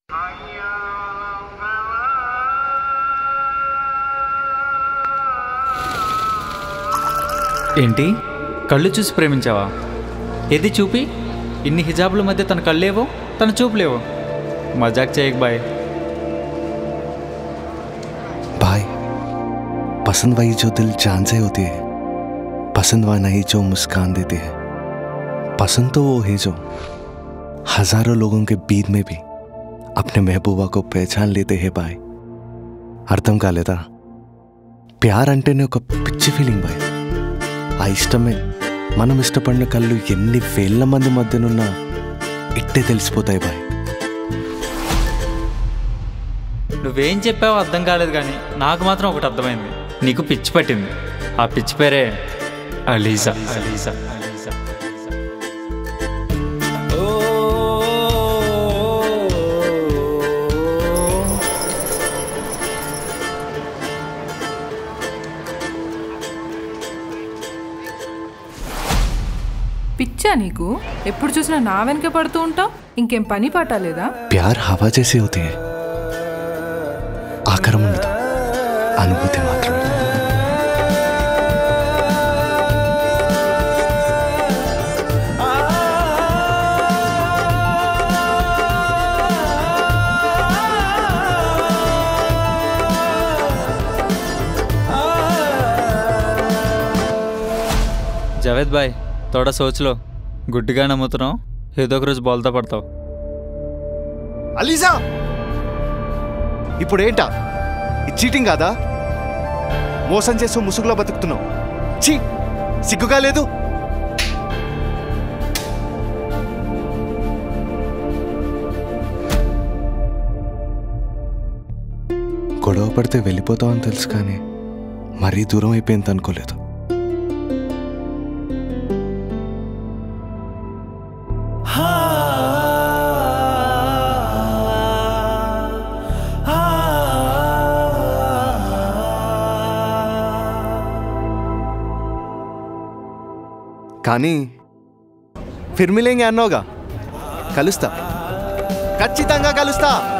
ఏంటి కళ్ళు చూసి ప్రేమించావా? ఏది చూపి. ఇన్ని హిజాబుల మధ్య తన కళ్ళేవో తన చూపులేవో. మజాక్ చేయకు బాయ్. भाई पसंद वही जो दिल जान से होती है, पसंद वह नहीं जो मुस्कान देती है। पसंद तो वो है जो हजारों लोगों के बीच में भी अपने महबूबा को पहचान लेते हैं भाई। అర్థం కాలేదా? ప్యార్ అంటేనే ఒక పిచ్చి ఫీలింగ్ బాయ్. ఆ ఇష్టమే మనం ఇష్టపడిన కళ్ళు ఎన్ని వేల మంది మధ్యనున్నా ఇట్టే తెలిసిపోతాయి బాయ్. నువ్వేం చెప్పావో అర్థం కాలేదు, కానీ నాకు మాత్రం ఒకటి అర్థమైంది. నీకు పిచ్చి పట్టింది. ఆ పిచ్చి పేరే అలీజా. అలీజా అలీజా పిచ్చా నీకు? ఎప్పుడు చూసినా నా వెనక పడుతూ ఉంటావు. ఇంకేం పని పాట లేదా? ప్యార్ హవా జైసి హోతీ హై, ఆకారం ఉండదు, అనుభూతి మాత్రమే. జావేద్ బాయ్, తోడా సోచ్లో. గుడ్డిగా నమ్ముతున్నావు, ఏదో ఒక రోజు బోల్తా పడతావు. అలీజా, ఇప్పుడేంటా ఇది? చీటింగ్ కాదా? మోసం చేస్తూ ముసుగులో బతుకుతున్నావు. ఛీ, సిగ్గుగా లేదు? గొడవ పడితే వెళ్ళిపోతావని తెలుసు, కానీ మరీ దూరం అయిపోయింది అనుకోలేదు. కానీ ఫిర్ మిలేంగే అన్నావుగా, కలుస్తా, ఖచ్చితంగా కలుస్తా.